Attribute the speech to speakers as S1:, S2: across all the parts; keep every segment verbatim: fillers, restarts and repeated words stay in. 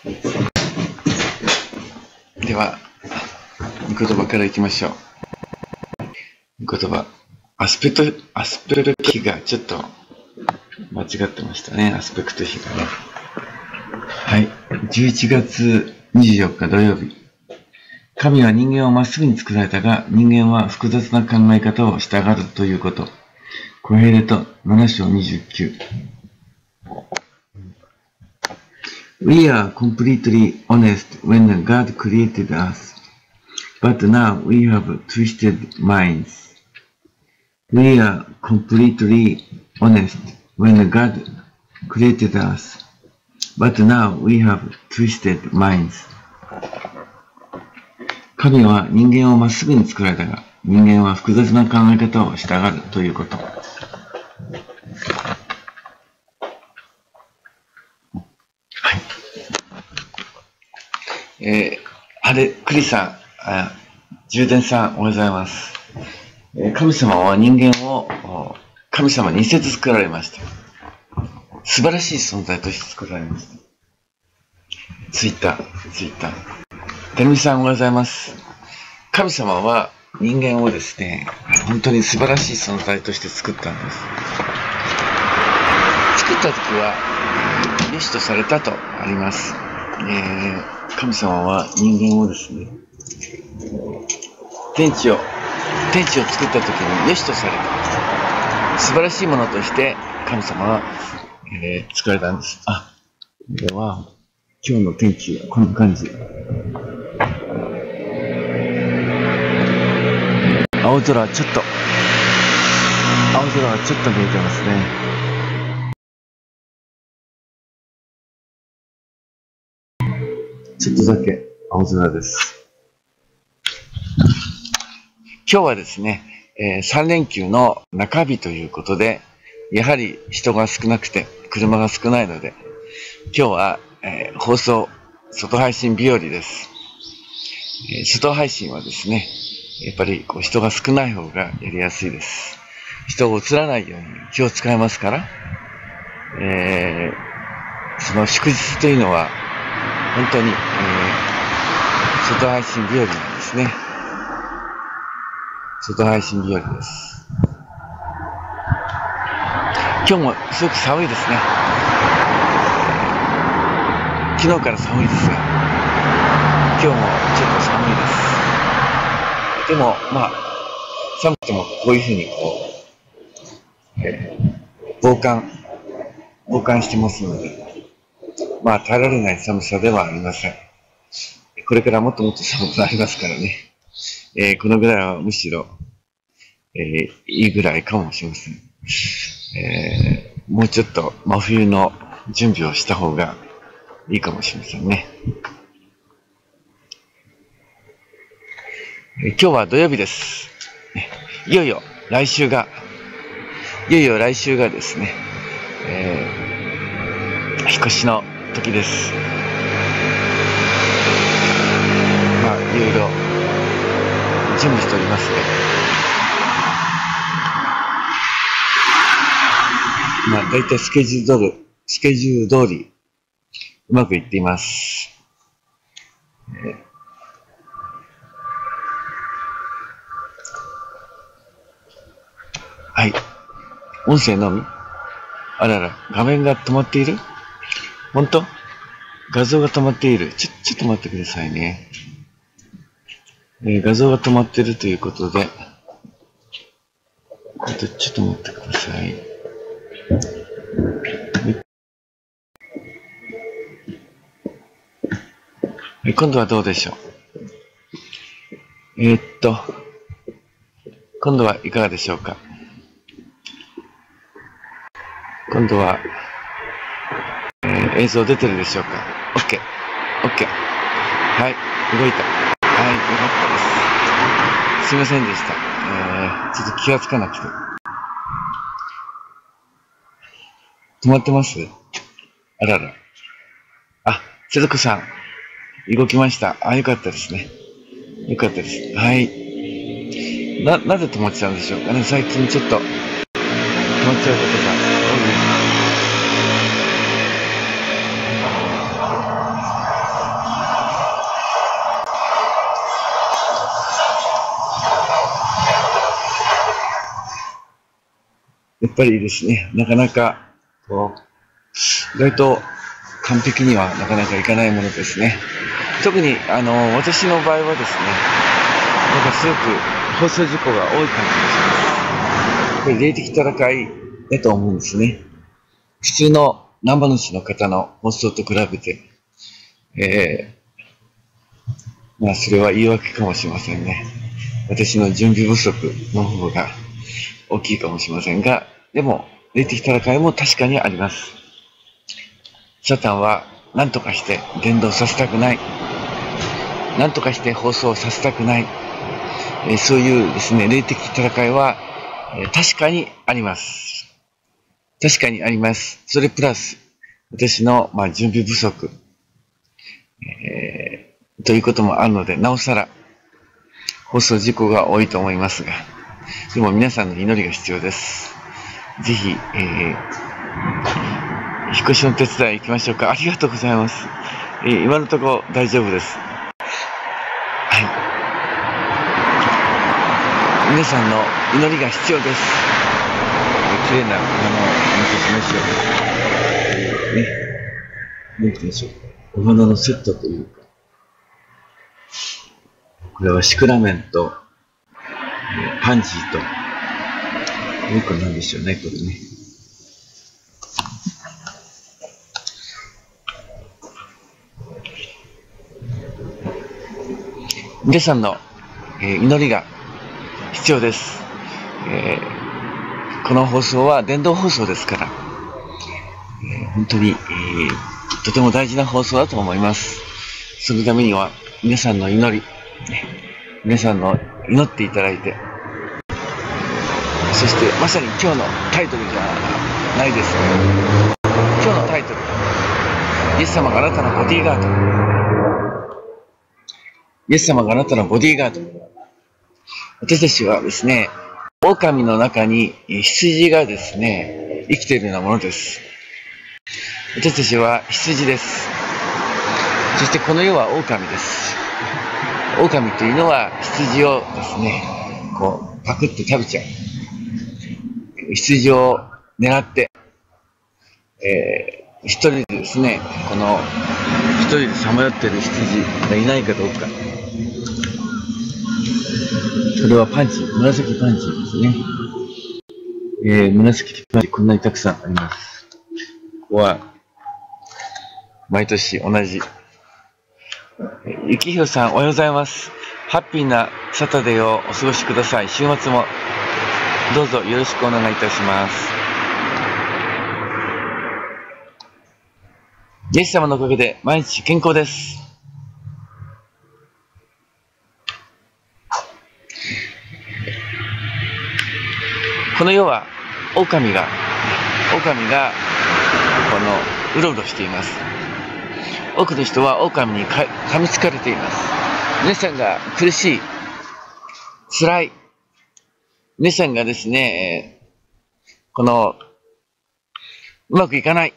S1: では、御言葉からいきましょう。御言葉。アスペクト、アスペクト比がちょっと間違ってましたね。アスペクト比がね。はい。じゅういちがつにじゅうよっか土曜日。神は人間をまっすぐに作られたが、人間は複雑な考え方をしたがるということ。コヘレトなな章にじゅうきゅう。We are completely honest when God created us, but now we have twisted minds. We are completely honest when God created us, but now we have twisted minds. 神は人間をまっすぐに作られたが、人間は複雑な考え方をしたがるということ。えー、あれ、クリさん、あ、充電さん、おはようございます。えー、神様は人間を神様に似せて作られました。素晴らしい存在として作られました。ツイッター、ツイッター。てるみさん、おはようございます。神様は人間をですね、本当に素晴らしい存在として作ったんです。作った時は、良しとされたとあります。えー、神様は人間をですね、天地を、天地を作った時に良しとされた。素晴らしいものとして神様は、えー、作られたんです。あ、では、今日の天気はこんな感じ。青空はちょっと、青空はちょっと見えてますね。ちょっとだけ青空です。今日はですね、えー、さん連休の中日ということで、やはり人が少なくて、車が少ないので、今日は、えー、放送、外配信日和です。えー、外配信はですね、やっぱりこう人が少ない方がやりやすいです。人を映らないように気を使いますから、えー、その祝日というのは、本当に、えー、外配信日和なんですね。外配信日和です。今日もすごく寒いですね。昨日から寒いですが、今日もちょっと寒いです。でも、まあ、寒くてもこういうふうにこう、えー、防寒、防寒してますので、まあ、耐えられない寒さではありません。これからもっともっと寒くなりますからね。えー、このぐらいはむしろ、えー、いいぐらいかもしれません。えー、もうちょっと真冬の準備をした方がいいかもしれませんね。えー、今日は土曜日です。いよいよ来週が、いよいよ来週がですね、えー、引っ越しの時です。まあ、いろいろ準備しておりますね。まあ、だいたいスケジュール通り、スケジュール通り、うまくいっています。えー、はい。音声のみ？あらら、画面が止まっている？本当？画像が止まっている。ちょ、ちょっと待ってくださいね。えー、画像が止まっているということで、あとちょっと待ってください。はい、今度はどうでしょう。えー、っと、今度はいかがでしょうか。今度は、えー、映像出てるでしょうか。OK。OK。はい。動いた。はい。よかったです。すいませんでした。えー、ちょっと気がつかなくて。止まってます？あらら。あ、つるこさん。動きました。あ、よかったですね。よかったです。はい。な、なぜ止まっちゃうんでしょうかね。最近ちょっと、止まっちゃうことが多い。 っぱりですね、なかなか、こう、意外と完璧にはなかなかいかないものですね。特に、あの、私の場合はですね、なんかすごく放送事故が多い感じがします。これ、霊的戦いだと思うんですね。普通のナンバ主の方の放送と比べて、えー、まあ、それは言い訳かもしれませんね。私の準備不足の方が大きいかもしれませんが、でも、霊的戦いも確かにあります。サタンは何とかして伝道させたくない。何とかして放送させたくない。えー、そういうですね、霊的戦いは、えー、確かにあります。確かにあります。それプラス、私の、まあ、準備不足、えー、ということもあるので、なおさら、放送事故が多いと思いますが、でも皆さんの祈りが必要です。ぜひ、えー、引っ越しの手伝い行きましょうか。ありがとうございます。えー、今のところ大丈夫です。はい。皆さんの祈りが必要です。えー、綺麗なお花をお持ちしましょう。えー、ね。何て言うんでしょう。お花のセットというか。これはシクラメンと、えー、パンジーと、もう一個なんでしょうね、これね。皆さんの、えー、祈りが必要です、えー。この放送は伝道放送ですから、えー、本当に、えー、とても大事な放送だと思います。そのためには皆さんの祈り、ね、皆さんの祈っていただいて、そしてまさに今日のタイトルじゃないですけど、今日のタイトル、イエス様があなたのボディーガード。イエス様があなたのボディーガード。私たちはですね、狼の中に羊がですね、生きているようなものです。私たちは羊です。そしてこの世は狼です。狼というのは羊をですね、こう、パクって食べちゃう。羊を狙って、えー、一人でですね、この、一人でさまよっている羊がいないかどうか。それはパンチ、紫パンチですね。えー、紫パンチ、こんなにたくさんあります。ここは、毎年同じ。ゆきひろさん、おはようございます。ハッピーなサタデーをお過ごしください。週末もどうぞよろしくお願いいたします。イエス様のおかげで毎日健康です。この世は狼が、狼がこのうろうろしています。多くの人は狼にか噛みつかれています。皆さんが苦しい、辛い、皆さんがですね、このうまくいかない、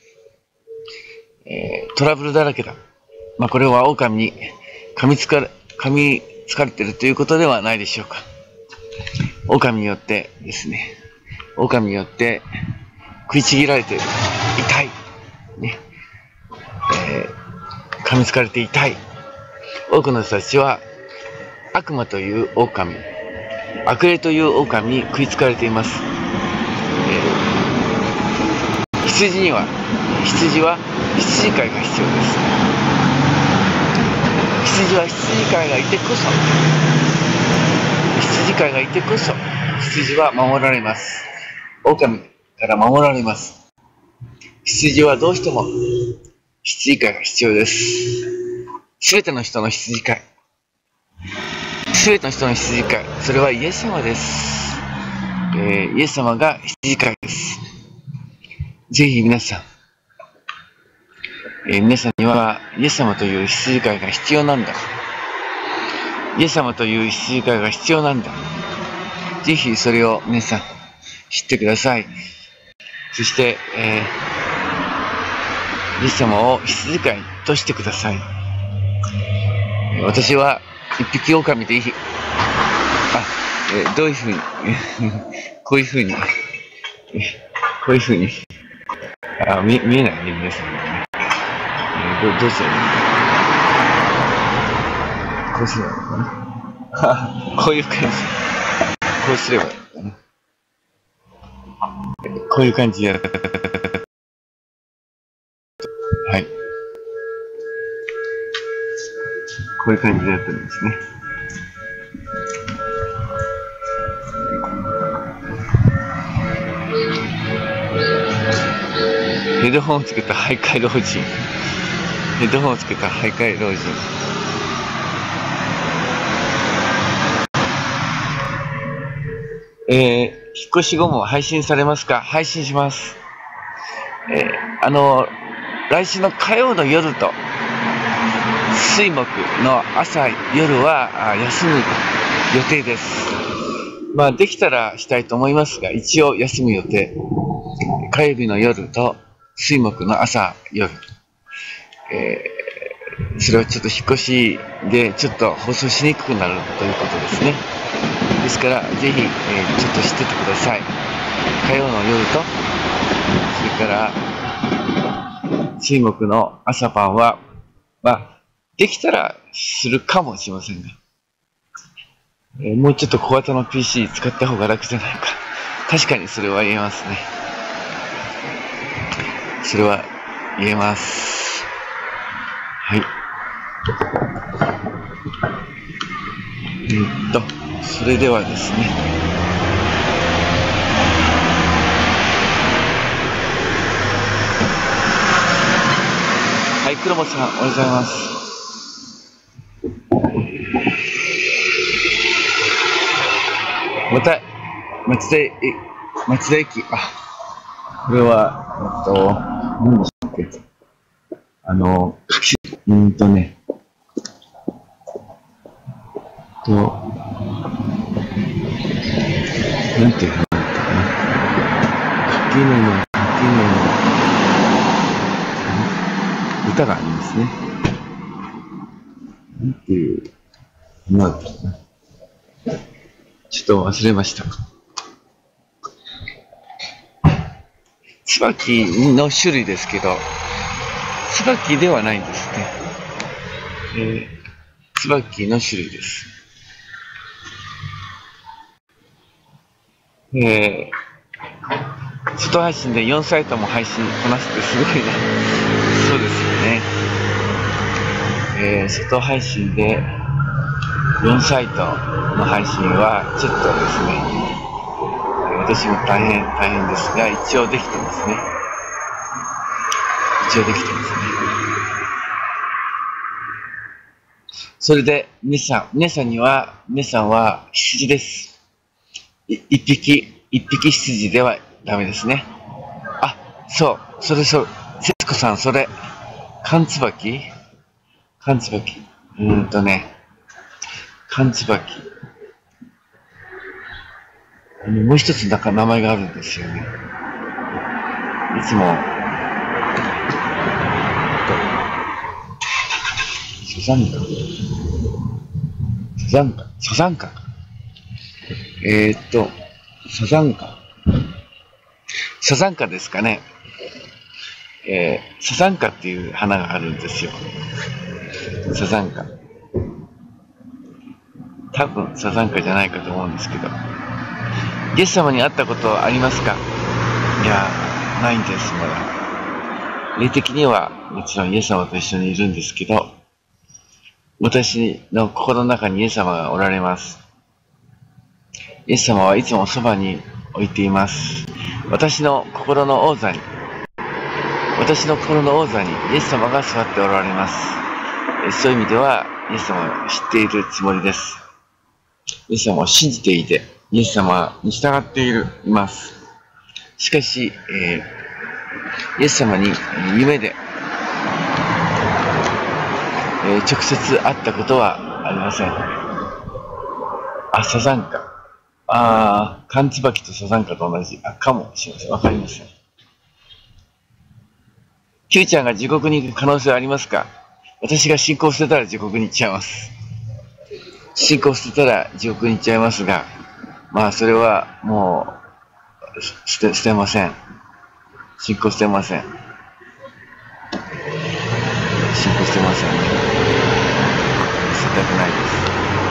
S1: えー、トラブルだらけだ。まあ、これは狼に噛みつかれ、噛みつかれているということではないでしょうか。狼によってですね、狼によって食いちぎられている。痛い。ね。えー、噛みつかれて痛い。多くの人たちは悪魔という狼、悪霊という狼に食いつかれています。えー、羊には、羊は羊飼いが必要です。羊は羊飼いがいてこそ、羊飼いがいてこそ、羊は守られます。狼から守られます。羊はどうしても羊飼いが必要です。すべての人の羊飼い。すべての人の羊飼い。それはイエス様です。えー、イエス様が羊飼いです。ぜひ皆さん、えー、皆さんにはイエス様という羊飼いが必要なんだ。イエス様という羊飼いが必要なんだ。ぜひそれを皆さん知ってください。そして、えー、イエス様を羊飼いとしてください。私は一匹狼でいい。あ、えー、どういうふうに、こういうふうに、 こういうふうに、あ、見、見えないね、皆さんにね。えー、ど、どうしたらいいの？こうすればいいのかな。こういう感じ。こうすればいいのかな。こういう感じでやる。はい。こういう感じでやってるんですね。ヘッドホンをつけた徘徊老人。ヘッドホンをつけた徘徊老人。えー、引っ越し後も配信されますか？配信します。えー、あの、来週の火曜の夜と、水木の朝、夜は休む予定です。まあ、できたらしたいと思いますが、一応休む予定。火曜日の夜と、水木の朝、夜。えー、それはちょっと引っ越しで、ちょっと放送しにくくなるということですね。ですから、ぜひ、えー、ちょっと知っててください。火曜の夜と、それから、水木の朝晩は、まあ、できたらするかもしれませんが、えー、もうちょっと小型の ピーシー 使った方が楽じゃないか。確かにそれは言えますね。それは言えます。はい。えー、っと、それではですね。はい、黒本さん、おはようございます。また、町田、え、町田駅、あ、これは、えっと、何でしたっけ。あの、うんとね、と、なんていうのかな。柿のの、柿のの、歌がありますね。なんていう、なんだろうな。ちょっと忘れました。椿の種類ですけど、椿ではないんですね。えー、椿の種類です。えー、外配信でよんサイトも配信こなしてすごいな。そうですよね。えー、外配信でよんサイトの配信はちょっとですね、私も大変大変ですが、一応できてますね。一応できてますね。それで、皆さん、皆さんには、皆さんは羊です。い一匹、一匹羊ではダメですね。あ、そう、それそう、節子さん、それ、缶つばき缶つばき。うーんとね、缶つばき。もう一つなんか名前があるんですよね。いつも、サザンカ。サザンカ。サザンカ。えー、っと、サザンカ。サザンカですかね。えー、サザンカっていう花があるんですよ。サザンカ。多分サザンカじゃないかと思うんですけど。イエス様に会ったことありますか？いや、ないんです、まだ。霊的にはもちろんイエス様と一緒にいるんですけど、私の心の中にイエス様がおられます。イエス様はいつもそばに置いています。私の心の王座に、私の心の王座にイエス様が座っておられます。そういう意味では、イエス様を知っているつもりです。イエス様を信じていて、イエス様に従っている、います。しかし、えー、イエス様に夢で、えー、直接会ったことはありません。あ、サザンカ。ああ、カンツバキとサザンカと同じ。あ、かもしれません。わかりません。キューちゃんが地獄に行く可能性はありますか？私が信仰捨てたら地獄に行っちゃいます。信仰捨てたら地獄に行っちゃいますが、まあそれはも捨て、捨てません。信仰捨てません。信仰捨てませんね。捨てたくないです。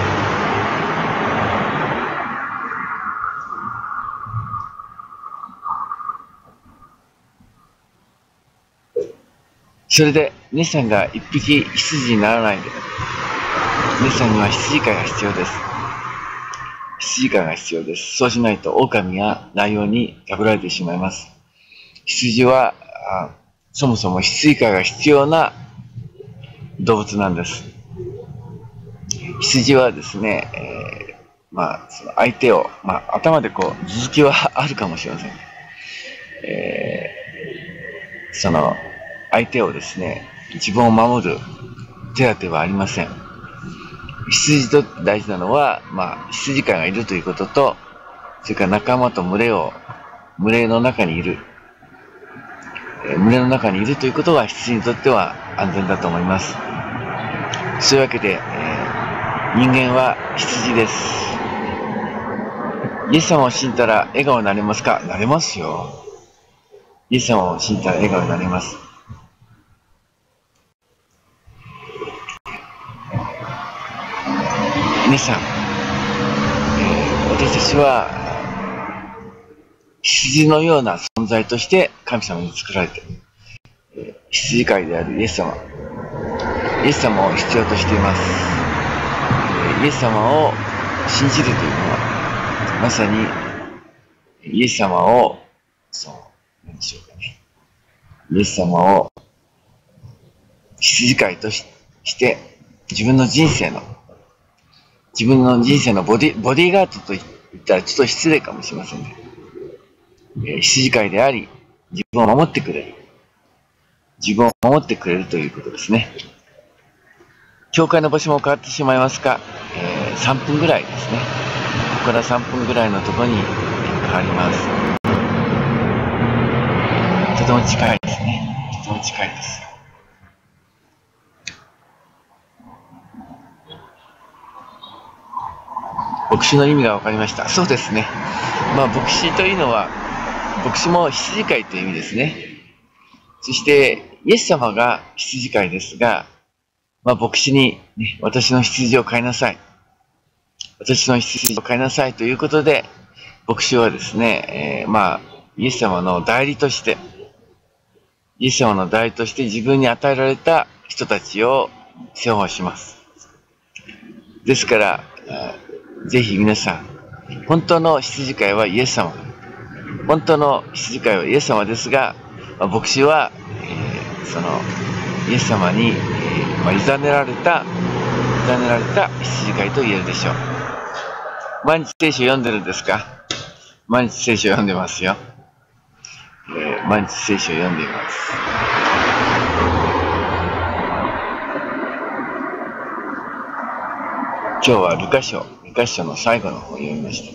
S1: それで、姉さんが一匹羊にならないで、姉さんには羊飼いが必要です。羊飼いが必要です。そうしないと狼がライオンに食べられてしまいます。羊は、そもそも羊飼いが必要な動物なんです。羊はですね、えー、まあ、その相手を、まあ、頭でこう、頭突きはあるかもしれません。えー、その、相手をですね、自分を守る手当てはありません。羊と大事なのは、まあ、羊飼いがいるということと、それから仲間と群れを、群れの中にいる。えー、群れの中にいるということが羊にとっては安全だと思います。そういうわけで、えー、人間は羊です。イエス様を信じたら笑顔になれますか？なれますよ。イエス様を信じたら笑顔になれます。皆さん、えー、私たちは羊のような存在として神様に作られている、えー、羊飼いであるイエス様、イエス様を必要としています。イエス様を信じるというのは、まさにイエス様を、そう、何でしょうかね。イエス様を羊飼いとし、して自分の人生の自分の人生のボディ、ボディーガードと言ったらちょっと失礼かもしれませんね。えー、羊飼いであり、自分を守ってくれる。自分を守ってくれるということですね。教会の場所も変わってしまいますか、えー、さんぷんぐらいですね。ここからさんぷんぐらいのところに変わります。とても近いですね。とても近いです。牧師の意味が分かりました。そうですね。まあ、牧師というのは、牧師も羊飼いという意味ですね。そして、イエス様が羊飼いですが、まあ、牧師に、ね、私の羊を飼いなさい。私の羊を飼いなさいということで、牧師はですね、えー、まあ、イエス様の代理として、イエス様の代理として自分に与えられた人たちを世話します。ですから、ぜひ皆さん、本当の羊飼いはイエス様。本当の羊飼いはイエス様ですが、まあ、牧師は、えー、その、イエス様に、えーまあ、委ねられた、委ねられた羊飼いと言えるでしょう。毎日聖書読んでるんですか？毎日聖書読んでますよ。えー、毎日聖書読んでいます。今日はルカ書、ルカ書の最後の方を読みました。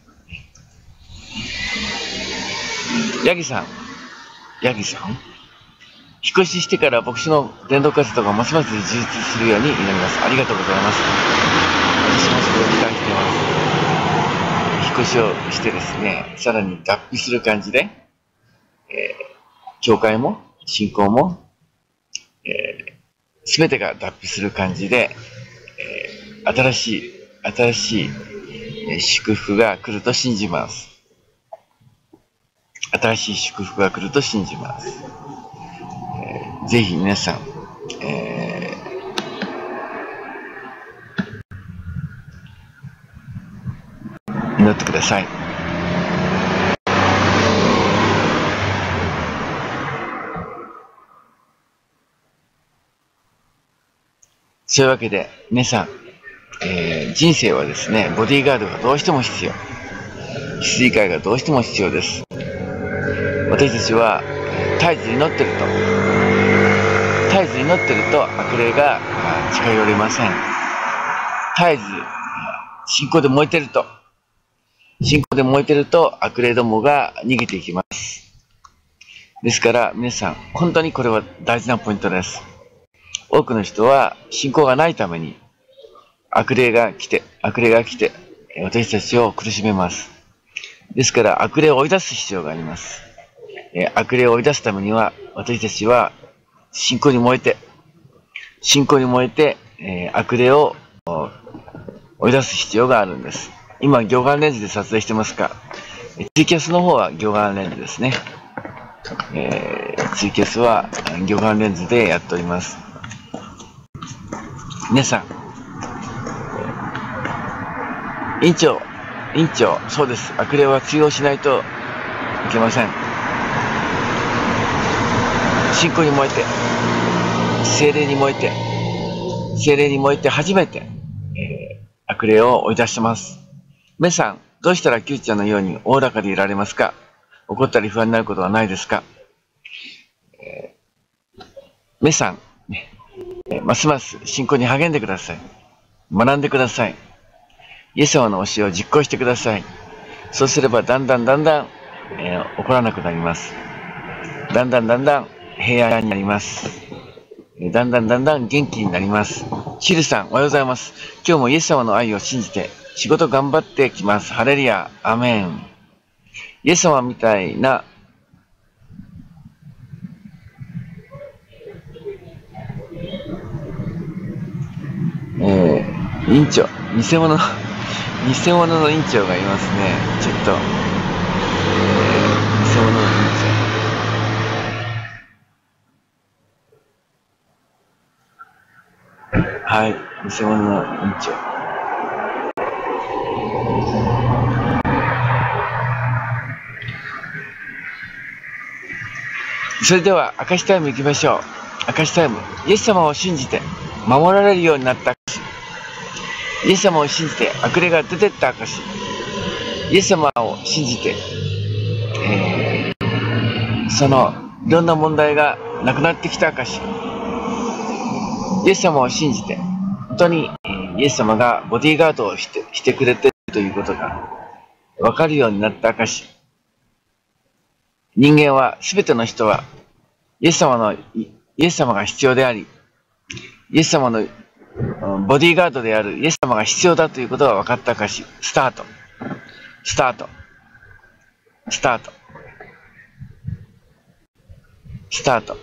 S1: ヤギさん、ヤギさん、引っ越ししてから牧師の伝道活動がますます充実するように祈ります。ありがとうございます。私もそれを期待しています。引っ越しをしてですね、さらに脱皮する感じで、えー、教会も信仰も、すべてが脱皮する感じで、えー、新しい、新しい祝福が来ると信じます。新しい祝福が来ると信じます。えー、ぜひ皆さん、えー、祈ってください。そういうわけで、皆さん、えー、人生はですね、ボディーガードがどうしても必要。羊飼いがどうしても必要です。私たちは、絶えず祈ってると、絶えず祈ってると悪霊が近寄れません。絶えず、信仰で燃えてると、信仰で燃えてると悪霊どもが逃げていきます。ですから皆さん、本当にこれは大事なポイントです。多くの人は信仰がないために悪霊が来て、悪霊が来て、私たちを苦しめます。 ですから悪霊を追い出す必要があります。えー、悪霊を追い出すためには、私たちは信仰に燃えて、信仰に燃えて、えー、悪霊を追い出す必要があるんです。今、魚眼レンズで撮影してますが、ツイキャスの方は魚眼レンズですね。えー、ツイキャスは魚眼レンズでやっております。皆さん、委員長、委員長、そうです。悪霊は通用しないといけません。信仰に燃えて、聖霊に燃えて、聖霊に燃えて初めて、えー、悪霊を追い出してます。皆さん、どうしたらキューちゃんのようにおおらかでいられますか？怒ったり不安になることはないですか？えー、皆さん、ね、えー、ますます信仰に励んでください。学んでください。イエス様の教えを実行してください。そうすればだんだんだんだん、えー、怒らなくなります。だんだんだんだん平安になります。だんだんだんだん元気になります。シルさん、おはようございます。今日もイエス様の愛を信じて仕事頑張ってきます。ハレルヤ、アメン。イエス様みたいな、えー、委員長、偽物、偽物の委員長がいますね。ちょっと、えー、偽物の委員長。はい、偽物の委員長。それでは、証しタイム行きましょう。証しタイム。イエス様を信じて、守られるようになった証。イエス様を信じて、悪霊が出てった証。イエス様を信じて、えー、その、いろんな問題がなくなってきた証。イエス様を信じて、本当にイエス様がボディーガードをして、してくれているということが分かるようになった証。人間は、すべての人は、イエス様の、イエス様が必要であり、イエス様のボディーガードであるイエス様が必要だということが分かった証。スタート。スタート。スタート。スタート。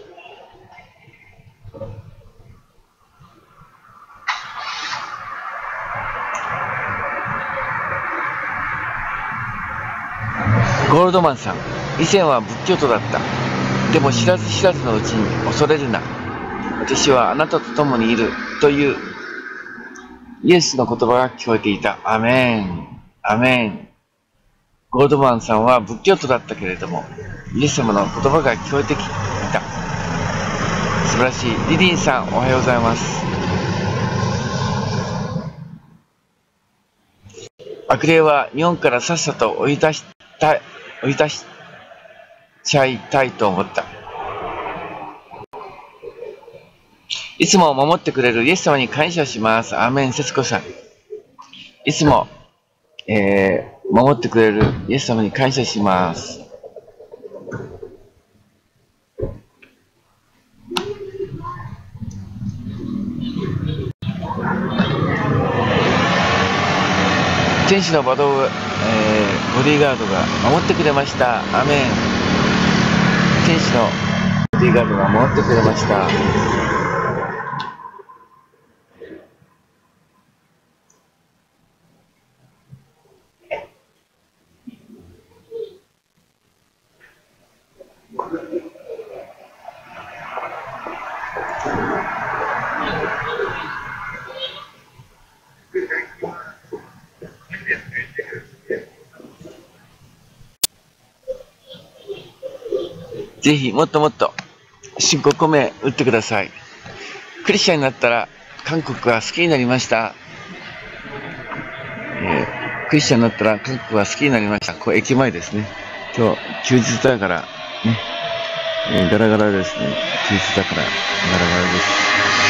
S1: ゴールドマンさん、以前は仏教徒だった。でも知らず知らずのうちに恐れるな。私はあなたと共にいるというイエスの言葉が聞こえていた。アメン。アメン。ゴールドマンさんは仏教徒だったけれども、イエス様の言葉が聞こえてきた。素晴らしい。リリンさん、おはようございます。悪霊は日本からさっさと追い出したい、追い出しちゃいたいと思った。いつも守ってくれるイエス様に感謝します。アーメン、節子さん。いつも、えー、守ってくれるイエス様に感謝します。天使のバトン、えー、ボディーガードが守ってくれました。アーメン。天使のボディーガードが守ってくれました。ぜひもっともっと信仰込め打ってください。クリスチャンになったら韓国が好きになりました。えー、クリスチャンになったら韓国が好きになりました。これ駅前ですね。今日休日だからね、えー、ガラガラですね。休日だからガラガラです。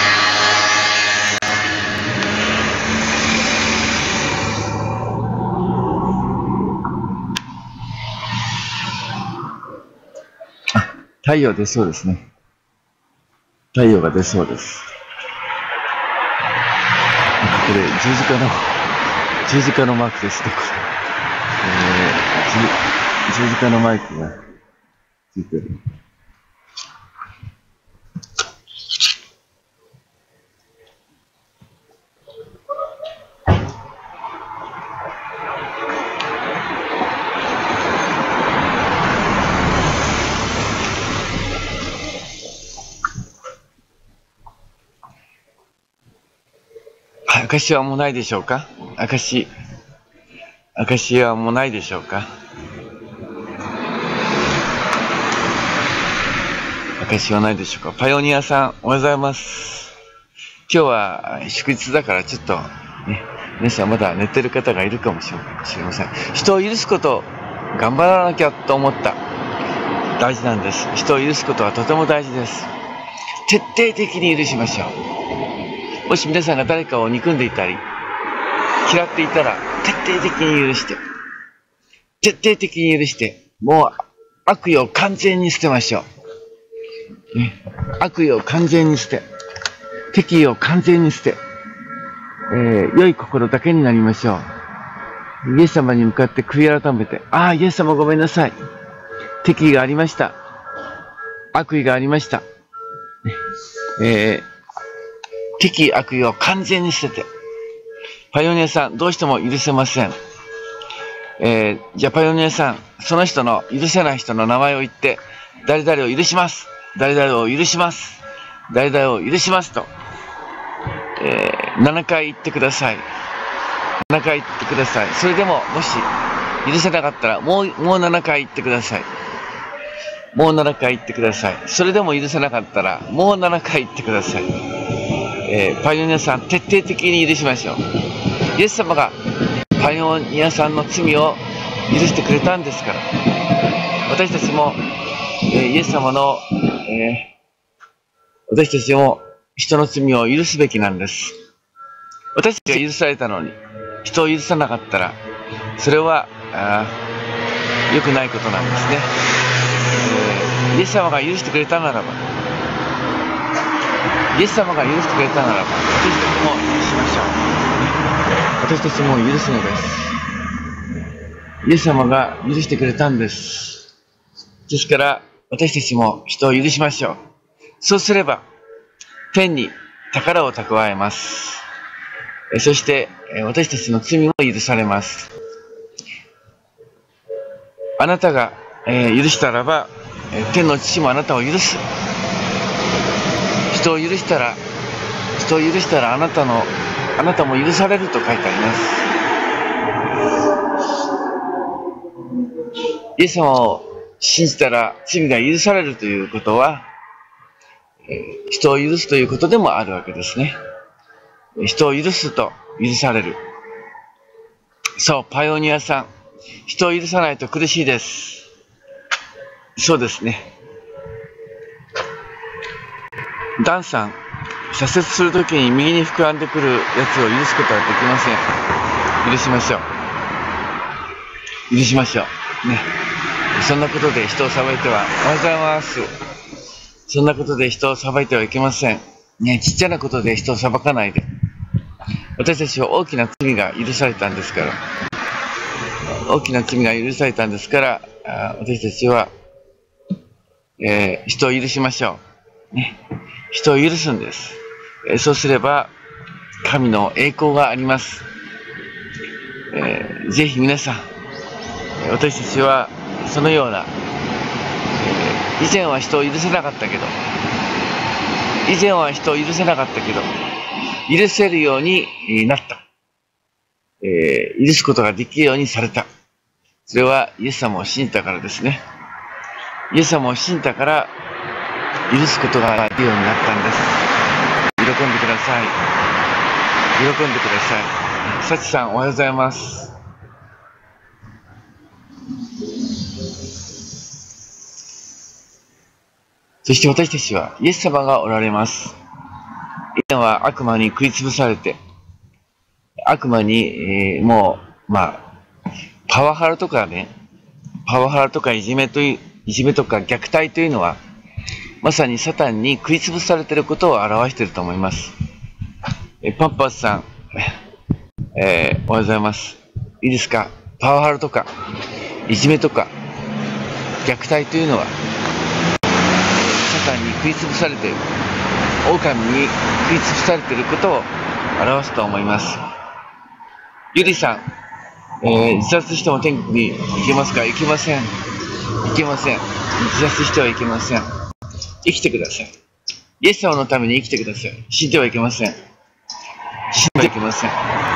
S1: 太陽出そうですね。太陽が出そうです。これ十字架の十字架のマークですね。これ十字架のマイクがついてる。証はもうないでしょうか。証、証はもうないでしょうか。証はないでしょうか。パイオニアさん、おはようございます。今日は祝日だからちょっとね、皆さんまだ寝てる方がいるかもしれません。人を許すことを頑張らなきゃと思った。大事なんです。人を許すことはとても大事です。徹底的に許しましょう。もし皆さんが誰かを憎んでいたり、嫌っていたら、徹底的に許して、徹底的に許して、もう悪意を完全に捨てましょう。ね、悪意を完全に捨て、敵意を完全に捨て、えー、良い心だけになりましょう。イエス様に向かって悔い改めて、ああ、イエス様ごめんなさい。敵意がありました。悪意がありました。ねえー敵意悪意を完全に捨てて、パイオニアさん、どうしても許せません。えー、じゃあパイオニアさん、その人の許せない人の名前を言って、誰々を許します。誰々を許します。誰々を許しますと、えー、ななかい言ってください。ななかい言ってください。それでも、もし許せなかったら、もう、もうななかい言ってください。もうななかい言ってください。それでも許せなかったら、もうななかい言ってください。えー、パイオニアさん、徹底的に許しましょう。イエス様がパイオニアさんの罪を許してくれたんですから、私たちも、えー、イエス様の、えー、私たちも人の罪を許すべきなんです。私たちが許されたのに、人を許さなかったら、それは良くないことなんですね。えー、イエス様が許してくれたならば、イエス様が許してくれたならば、私たちも許しましょう。私たちも許すのです。イエス様が許してくれたんです。ですから、私たちも人を許しましょう。そうすれば、天に宝を蓄えます。そして、私たちの罪も許されます。あなたが許したらば、天の父もあなたを許す。人を許したら、人を許したらあなたの、あなたも許されると書いてあります。イエス様を信じたら罪が許されるということは、人を許すということでもあるわけですね。人を許すと許される。そう、パイオニアさん、人を許さないと苦しいです。そうですね。ダンさん、左折するときに右に膨らんでくるやつを許すことはできません。許しましょう。許しましょう。ね。そんなことで人を裁いては、おはようございます。そんなことで人を裁いてはいけません。ね、ちっちゃなことで人を裁かないで。私たちは大きな罪が許されたんですから。大きな罪が許されたんですから、私たちは、えー、人を許しましょう。ね。人を許すんです。えー、そうすれば、神の栄光があります。えー、ぜひ皆さん、私たちはそのような、えー、以前は人を許せなかったけど、以前は人を許せなかったけど、許せるようになった。えー、許すことができるようにされた。それはイエス様を信じたからですね。イエス様を信じたから、許すことができるようになったんです。喜んでください。喜んでください。サチさん、おはようございます。そして私たちは、イエス様がおられます。以前は悪魔に食いつぶされて、悪魔に、えー、もう、まあ、パワハラとかね、パワハラとかいじめという、いじめとか虐待というのは、まさにサタンに食いつぶされていることを表していると思います。えパンパスさん、えー、おはようございます。いいですか？ パワハラとか、いじめとか、虐待というのは、社会に食いつぶされている、狼に食いつぶされていることを表すと思います。ゆりさん、えー、自殺しても天国に行けますか？行けません。行けません。自殺してはいけません。生きてください。イエス様のために生きてください。死んではいけません。死んではいけません。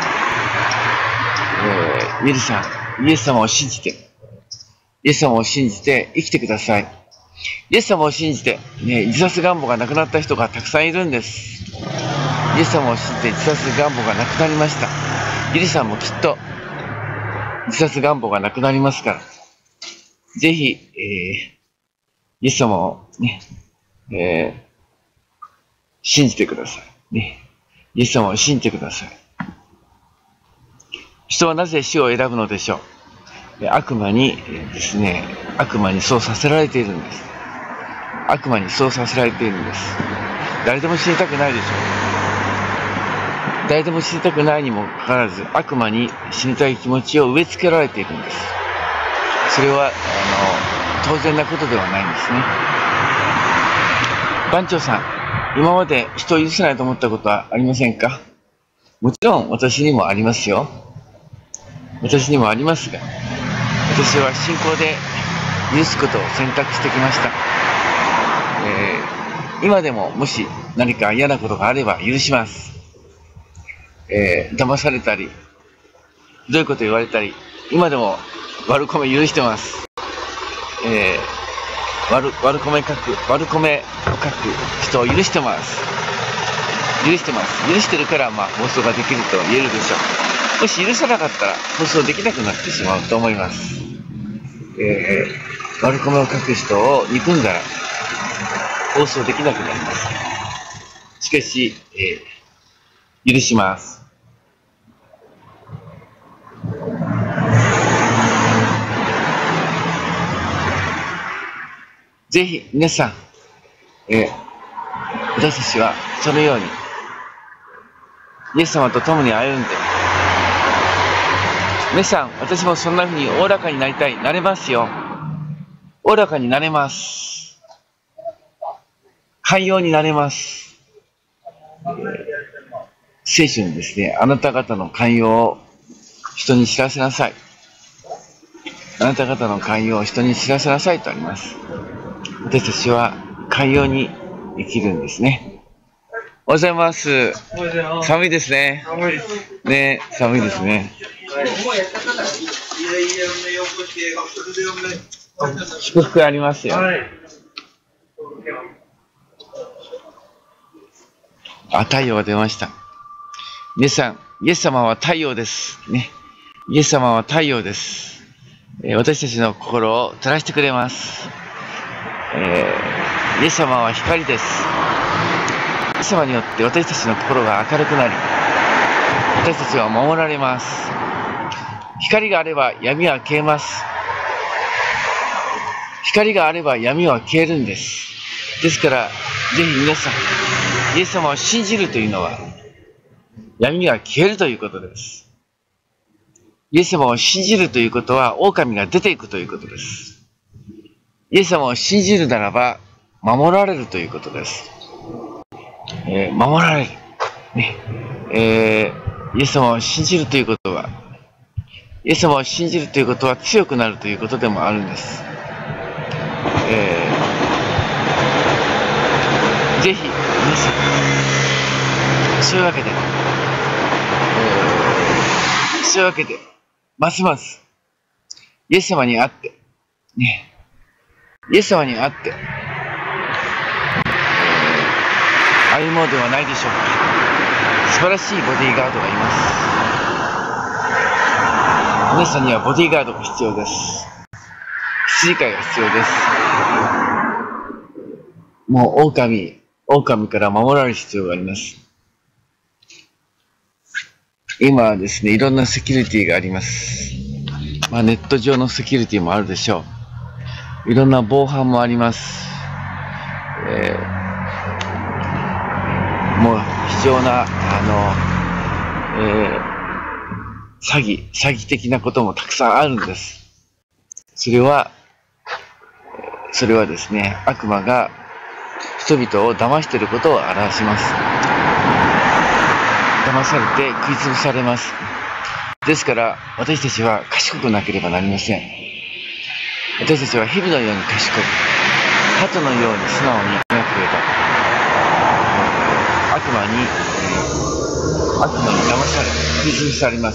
S1: えー、ゆりさん、イエス様を信じて、イエス様を信じて生きてください。イエス様を信じて、ね、自殺願望がなくなった人がたくさんいるんです。イエス様を信じて自殺願望がなくなりました。ゆりさんもきっと自殺願望がなくなりますから、ぜひ、えー、イエス様をね、えー、信じてください。ね、イエス様を信じてください。人はなぜ死を選ぶのでしょう。悪魔にですね、悪魔にそうさせられているんです。悪魔にそうさせられているんです。誰でも死にたくないでしょう。誰でも死にたくないにもかかわらず、悪魔に死にたい気持ちを植え付けられているんです。それは、あの、当然なことではないんですね。番長さん、今まで人を許せないと思ったことはありませんか？もちろん私にもありますよ。私にもありますが、私は信仰で許すことを選択してきました。えー、今でももし何か嫌なことがあれば許します。えー、騙されたり、ひどいこと言われたり、今でも悪コメ許してます。えー、悪、悪コメ書く、悪コメを書く人を許してます。許してます。許してるから、まあ、放送ができると言えるでしょう。もし許さなかったら、放送できなくなってしまうと思います。えー、悪コメを書く人を憎んだら、放送できなくなります。しかし、えー、許します。ぜひ皆さん、えー、私たちはそのようにイエス様と共に歩んで、皆さん、私もそんな風におおらかになりたい、なれますよ。おおらかになれます。寛容になれます。聖書にですね、あなた方の寛容を人に知らせなさい。あなた方の寛容を人に知らせなさいとあります。私たちは寛容に生きるんですね。おはようございます。寒いですね。寒いです。ね、寒いですね。祝福ありますよ。あ、太陽が出ました。皆さん、イエス様は太陽です。ね。イエス様は太陽です。えー、私たちの心を照らしてくれます。えー、イエス様は光です。イエス様によって私たちの心が明るくなり、私たちは守られます。光があれば闇は消えます。光があれば闇は消えるんです。ですから、ぜひ皆さん、イエス様を信じるというのは、闇が消えるということです。イエス様を信じるということは、狼が出ていくということです。イエス様を信じるならば、守られるということです。えー、守られる。ね。えー、イエス様を信じるということは、イエス様を信じるということは強くなるということでもあるんです。えー、ぜひ、皆さん、そういうわけで、えー、そういうわけで、ますます、イエス様に会って、ね、イエス様に会って、歩もうではないでしょうか。素晴らしいボディーガードがいます。皆さんにはボディーガードが必要です。羊飼いが必要です。もう狼、狼から守られる必要があります。今はですね、いろんなセキュリティがあります。まあ、ネット上のセキュリティもあるでしょう。いろんな防犯もあります。えー、もう非常な、あの、えー、 詐欺、詐欺的なこともたくさんあるんです。それは、それはですね、悪魔が人々を騙していることを表します。騙されて食いつぶされます。ですから、私たちは賢くなければなりません。私たちは蛇のように賢く、鳩のように素直に生きなければ、悪魔に、悪魔に騙され、食いつぶされます。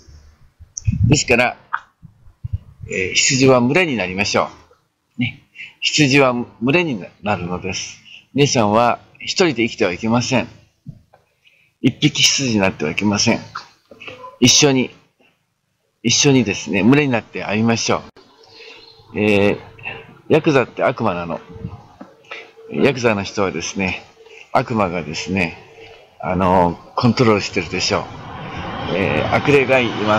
S1: ですから、えー、羊は群れになりましょう。ね。羊は群れになるのです。皆さんは一人で生きてはいけません。一匹羊になってはいけません。一緒に、一緒にですね、群れになって歩みましょう。えー、ヤクザって悪魔なの。ヤクザの人はですね、悪魔がですね、あの、コントロールしてるでしょう。えー、悪霊がいます。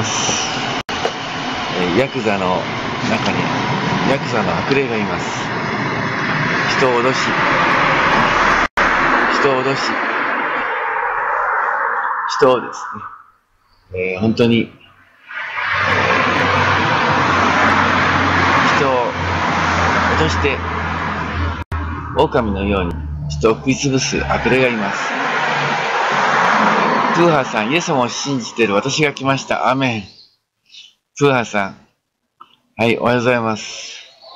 S1: えー、ヤクザの中に、ヤクザの悪霊がいます。人を脅し、人を脅し、人をですね、えー、本当に、人を脅して、狼のように人を食いつぶす悪霊がいます。プーハーさん、イエス様を信じている私が来ました。アーメン。プーハーさん、はい、おはようございます。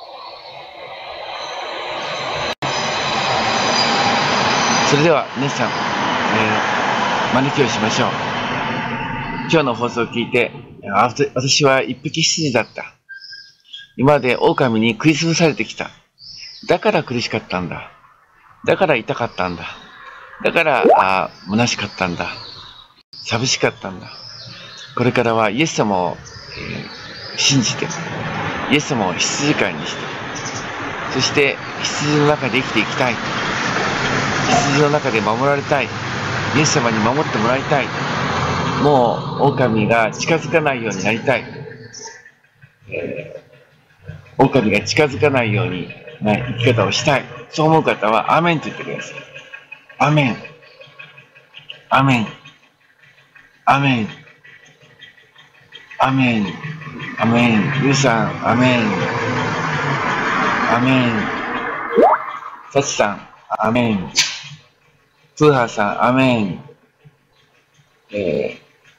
S1: それでは皆さん、えー、招きをしましょう。今日の放送を聞いて、私は一匹羊だった。今まで狼に食いつぶされてきた。だから苦しかったんだ。だから痛かったんだ。だからあ虚しかったんだ。寂しかったんだ。これからはイエス様を、えー、信じて、イエス様を羊飼いにして、そして羊の中で生きていきたい。羊の中で守られたい。イエス様に守ってもらいたい。もう狼が近づかないようになりたい。えー、狼が近づかないようにな生き方をしたい。そう思う方はアーメンと言ってください。アーメン。アーメン。アーメン。アーメン。アーメン。ユウさん、アーメン。アーメン。サチさん、アーメン。プーハーさん、アーメン。え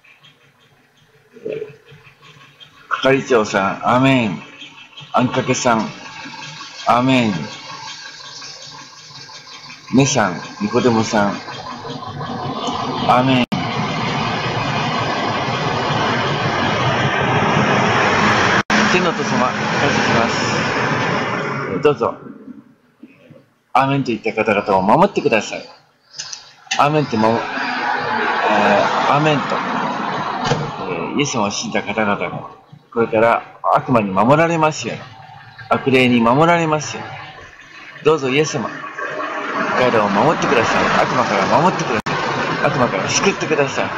S1: ー、係長さん、アーメン。あんかけさん、アーメン。ねさん、ニコデモさん、アーメン。天の父様、感謝します。どうぞ、アーメンといった方々を守ってください。アーメンっても、えー、アーメンと、えー、イエス様を信じた方々が、これから悪魔に守られますように、悪霊に守られますように、どうぞイエス様、彼らを守ってください。悪魔から守ってください。悪魔から救ってください。え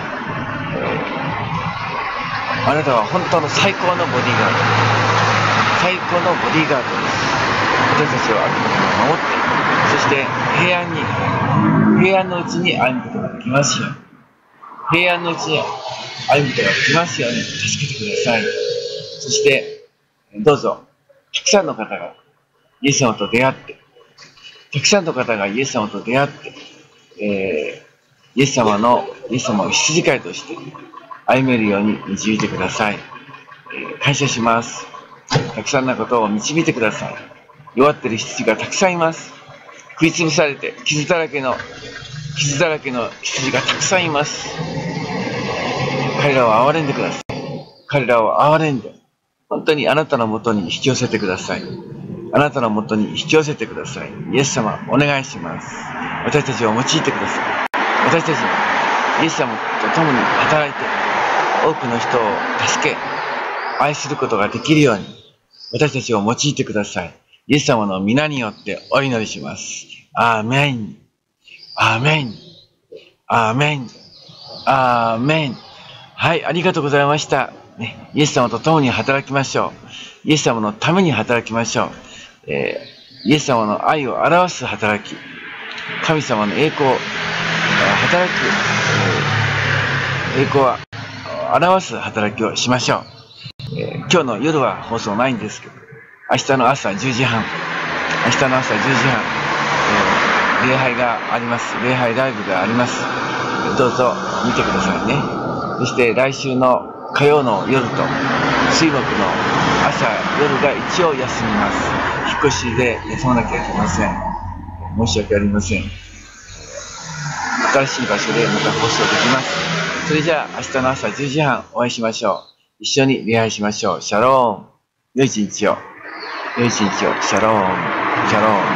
S1: ー、あなたは本当の最高のボディーガード。最高のボディーガードです。私たちを悪魔から守って、そして平安に、平安のうちに歩むことができますように。平安のうちに歩むことができますように助けてください。そして、どうぞ、たくさんの方がイエス様と出会って、たくさんの方がイエス様と出会って、えー、イエス様の、イエス様を羊飼いとして歩めるように導いてください。えー、感謝します。たくさんのことを導いてください。弱っている羊がたくさんいます。食いつぶされて傷だらけの傷だらけの羊がたくさんいます。彼らを憐れんでください。彼らを憐れんで、本当にあなたのもとに引き寄せてください。あなたのもとに引き寄せてください。イエス様、お願いします。私たちを用いてください。私たちがイエス様と共に働いて、多くの人を助け、愛することができるように、私たちを用いてください。イエス様の皆によってお祈りします。アーメン。アーメン。アーメン。アーメン。はい、ありがとうございました。ね、イエス様と共に働きましょう。イエス様のために働きましょう。えー、イエス様の愛を表す働き。神様の栄光を働く。えー、栄光は表す働きをしましょう。えー、今日の夜は放送ないんですけど、明日の朝じゅうじはん、明日の朝じゅうじはん、えー、礼拝があります。礼拝ライブがあります。どうぞ見てくださいね。そして来週の火曜の夜と水木の朝、夜が一応休みます。引っ越しで休まなきゃいけません。申し訳ありません。新しい場所でまた放送できます。それじゃあ明日の朝じゅうじはんお会いしましょう。一緒に礼拝しましょう。シャローン。良い一日を。良い一日を。シャローン。シャローン。